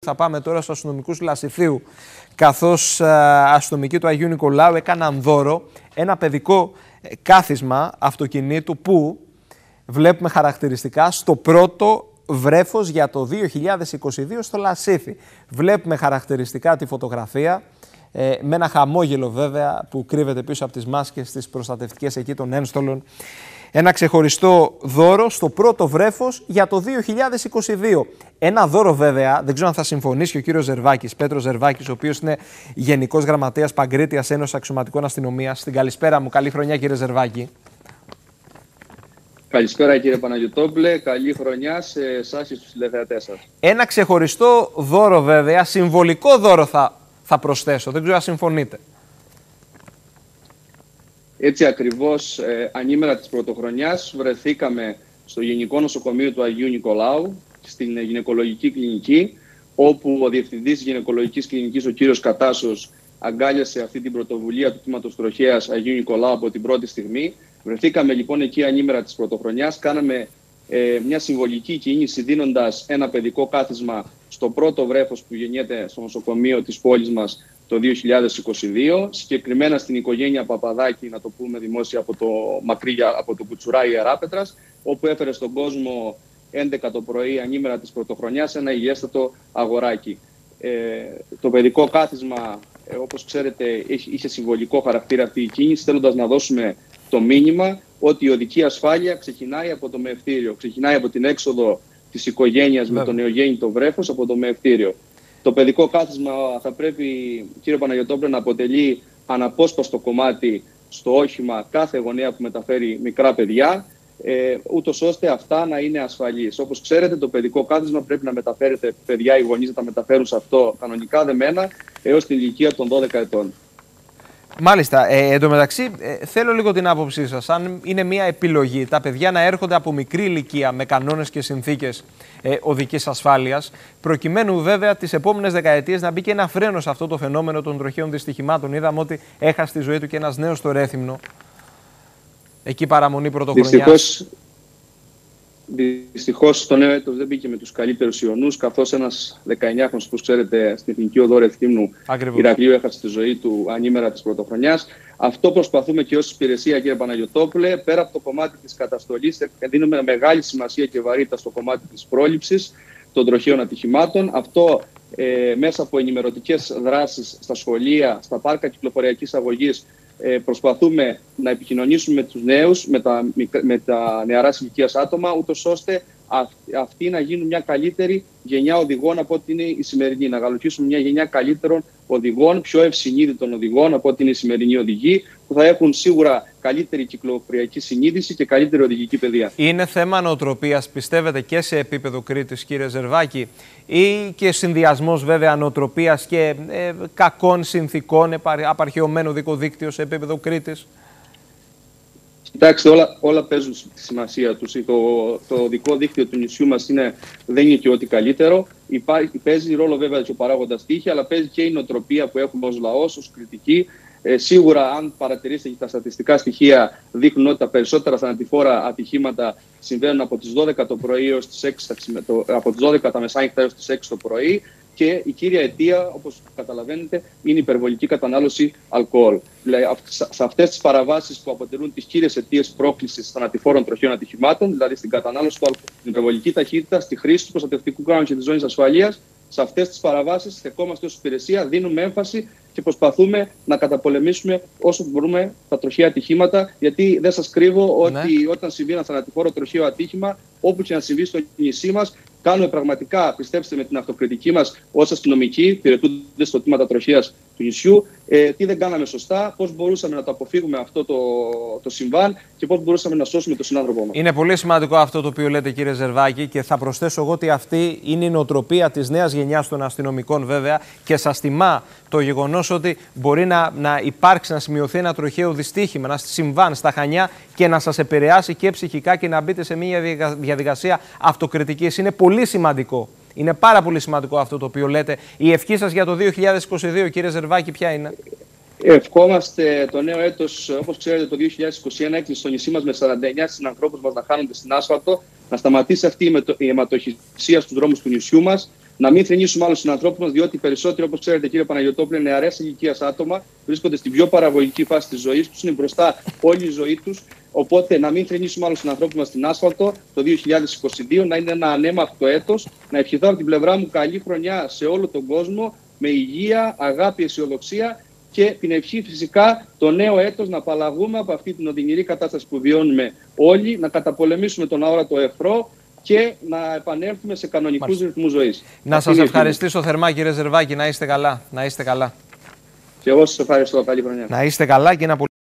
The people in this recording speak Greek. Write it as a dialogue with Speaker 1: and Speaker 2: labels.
Speaker 1: Θα πάμε τώρα στους αστυνομικούς Λασιθίου, καθώς αστυνομικοί του Αγίου Νικολάου έκαναν δώρο ένα παιδικό κάθισμα αυτοκινήτου που βλέπουμε χαρακτηριστικά στο πρώτο βρέφος για το 2022 στο Λασίθι. Βλέπουμε χαρακτηριστικά τη φωτογραφία, με ένα χαμόγελο βέβαια που κρύβεται πίσω από τις μάσκες τις προστατευτικές εκεί των ένστολων. Ένα ξεχωριστό δώρο στο πρώτο βρέφος για το 2022. Ένα δώρο βέβαια, δεν ξέρω αν θα συμφωνήσει και ο κύριος Ζερβάκης, Πέτρος Ζερβάκης, ο οποίος είναι Γενικός Γραμματέας Παγκρίτιας Ένωσης Αξιωματικών Αστυνομίας. Στην καλησπέρα μου, καλή χρονιά κύριε Ζερβάκη.
Speaker 2: Καλησπέρα κύριε Παναγιωτόπουλε, καλή χρονιά σε εσάς και στους τηλεθεατές σας.
Speaker 1: Ένα ξεχωριστό δώρο βέβαια, συμβολικό δώρο θα προσθέσω, δεν ξέρω αν συμφωνείτε.
Speaker 2: Έτσι ακριβώς, ανήμερα της πρωτοχρονιάς βρεθήκαμε στο Γενικό Νοσοκομείο του Αγίου Νικολάου, στην γυναικολογική κλινική, όπου ο Διευθυντής της Γυναικολογικής Κλινικής, ο κύριος Κατάσος, αγκάλιασε αυτή την πρωτοβουλία του Τμήματος Τροχέας Αγίου Νικολάου από την πρώτη στιγμή. Βρεθήκαμε λοιπόν εκεί ανήμερα της πρωτοχρονιάς, κάναμε μια συμβολική κίνηση δίνοντας ένα παιδικό κάθισμα στο πρώτο βρέφος που γεννιέται στο νοσοκομείο της πόλης μας το 2022, συγκεκριμένα στην οικογένεια Παπαδάκη, να το πούμε δημόσια, από το Κουτσουρά Ιεράπετρας, όπου έφερε στον κόσμο 11 το πρωί ανήμερα της πρωτοχρονιάς ένα υγιέστατο αγοράκι. Το παιδικό κάθισμα, όπως ξέρετε, είχε συμβολικό χαρακτήρα αυτή η κίνηση, θέλοντας να δώσουμε το μήνυμα ότι η οδική ασφάλεια ξεκινάει από το μεευτήριο, ξεκινάει από την έξοδο της οικογένειας με το νεογέννητο βρέφος από το μεευτήριο. Το παιδικό κάθισμα θα πρέπει, κύριε Παναγιωτόπουλε, να αποτελεί αναπόσπαστο κομμάτι στο όχημα κάθε γονέα που μεταφέρει μικρά παιδιά, ούτως ώστε αυτά να είναι ασφαλείς. Όπως ξέρετε, το παιδικό κάθισμα πρέπει να μεταφέρετε παιδιά, οι γονείς να τα μεταφέρουν σε αυτό κανονικά δεμένα έως την ηλικία των 12 ετών.
Speaker 1: Μάλιστα. Εν τω μεταξύ, θέλω λίγο την άποψή σας. Αν είναι μια επιλογή τα παιδιά να έρχονται από μικρή ηλικία με κανόνες και συνθήκες οδικής ασφάλειας, προκειμένου βέβαια τις επόμενες δεκαετίες να μπει και ένα φρένο σε αυτό το φαινόμενο των τροχαίων δυστυχημάτων. Είδαμε ότι έχασε τη ζωή του και ένας νέος στο Ρέθυμνο. Εκεί παραμονή πρωτοχρονιάς.
Speaker 2: Δυστυχώς το νέο έτος δεν μπήκε με τους καλύτερους ιονούς, καθώς ένας 19χρονος, όπως ξέρετε, στην Εθνική Οδό Ρεθύμνου Ηρακλείου έχασε τη ζωή του ανήμερα της πρωτοχρονιάς. Αυτό προσπαθούμε και ως υπηρεσία, κύριε Παναγιωτόπουλε, πέρα από το κομμάτι της καταστολής, δίνουμε μεγάλη σημασία και βαρύτητα στο κομμάτι της πρόληψης των τροχαίων ατυχημάτων. Αυτό μέσα από ενημερωτικές δράσεις στα σχολεία, στα πάρκα κυκλοφοριακής αγωγής, προσπαθούμε να επικοινωνήσουμε με τους νέους, με τα νεαρά ηλικίας άτομα, ούτως ώστε αυτοί να γίνουν μια καλύτερη γενιά οδηγών από ό,τι είναι η σημερινή. Να γαλουχίσουμε μια γενιά καλύτερων οδηγών, πιο ευσυνείδητων οδηγών από ό,τι είναι οι σημερινοί οδηγοί, που θα έχουν σίγουρα καλύτερη κυκλοφοριακή συνείδηση και καλύτερη οδηγική παιδεία.
Speaker 1: Είναι θέμα νοοτροπίας, πιστεύετε, και σε επίπεδο Κρήτης, κύριε Ζερβάκη, ή και συνδυασμός βέβαια νοοτροπίας και κακών συνθήκων, απαρχαιωμένο οδικό δίκτυο σε επίπεδο Κρήτης?
Speaker 2: Κοιτάξτε, όλα παίζουν τη σημασία τους. Το οδικό δίκτυο του νησιού μας δεν είναι και ό,τι καλύτερο. Παίζει ρόλο βέβαια και ο παράγοντας τύχη, αλλά παίζει και η νοοτροπία που έχουμε ως λαός, ως Κρητικοί. Σίγουρα, αν παρατηρήσετε, τα στατιστικά στοιχεία δείχνουν ότι τα περισσότερα θανατηφόρα ατυχήματα συμβαίνουν από τις 12 το πρωί έως τις 6, από τις 12 τα μεσάνυχτα έως τις 6 το πρωί. Και η κύρια αιτία, όπως καταλαβαίνετε, είναι η υπερβολική κατανάλωση αλκοόλ. Δηλαδή, σε αυτές τις παραβάσεις που αποτελούν τις κύριες αιτίες πρόκλησης θανατηφόρων τροχαίων ατυχημάτων, δηλαδή στην κατανάλωση του αλκοόλ, στην υπερβολική ταχύτητα, στη χρήση του προστατευτικού κράνου και της ζώνης ασφαλείας, σε αυτές τις παραβάσεις στεκόμαστε ως υπηρεσία, δίνουμε έμφαση και προσπαθούμε να καταπολεμήσουμε όσο μπορούμε τα τροχαία ατυχήματα. Γιατί δεν σας κρύβω ότι όταν συμβεί ένα θανατηφόρο τροχαίο ατύχημα, όπου και να συμβεί στο νησί μας, κάνουμε πραγματικά, πιστέψτε με την αυτοκριτική μας ως αστυνομικοί, υπηρετούνται στο τμήμα τροχέας του νησιού, τι δεν κάναμε σωστά, πώς μπορούσαμε να το αποφύγουμε αυτό το συμβάν και πώς μπορούσαμε να σώσουμε τον συνάνθρωπό μας.
Speaker 1: Είναι πολύ σημαντικό αυτό το οποίο λέτε, κύριε Ζερβάκη, και θα προσθέσω εγώ ότι αυτή είναι η νοοτροπία της νέας γενιάς των αστυνομικών, βέβαια, και σας τιμά το γεγονός ότι μπορεί να υπάρξει, να σημειωθεί ένα τροχαίο δυστύχημα, ένα συμβάν στα Χανιά και να σας επηρεάσει και ψυχικά και να μπείτε σε μια διαδικασία αυτοκριτικής. Είναι πολύ σημαντικό. Είναι πάρα πολύ σημαντικό αυτό το οποίο λέτε. Η ευχή σας για το 2022, κύριε Ζερβάκη, ποια είναι?
Speaker 2: Ευχόμαστε το νέο έτος, όπως ξέρετε, το 2021 έκλεισε στο νησί μας με 49 συνανθρώπους μας να χάνονται στην άσφαλτο, να σταματήσει αυτή η αιματοχυσία στους δρόμους του νησιού μας, να μην θρηνήσουμε άλλους συνανθρώπους μας, διότι περισσότεροι, όπως ξέρετε, κύριε Παναγιωτόπουλε, νεαρές ηλικίας άτομα βρίσκονται στην πιο παραγωγική φάση της ζωής τους, είναι μπροστά όλη η ζωή τους. Οπότε να μην θρηνήσουμε άλλους συνανθρώπους μας στην άσφαλτο το 2022, να είναι ένα ανέμακτο έτος. Να ευχηθώ από την πλευρά μου καλή χρονιά σε όλο τον κόσμο, με υγεία, αγάπη, αισιοδοξία και την ευχή φυσικά το νέο έτος να απαλλαγούμε από αυτή την οδυνηρή κατάσταση που βιώνουμε όλοι, να καταπολεμήσουμε τον αόρατο εχθρό και να επανέλθουμε σε κανονικούς ρυθμούς ζωής.
Speaker 1: Να σας ευχαριστήσω θερμά, κύριε Ζερβάκη. Να είστε καλά. Να είστε καλά.
Speaker 2: Και εγώ σας ευχαριστώ. Καλή χρονιά.
Speaker 1: Να είστε καλά και ένα πολύ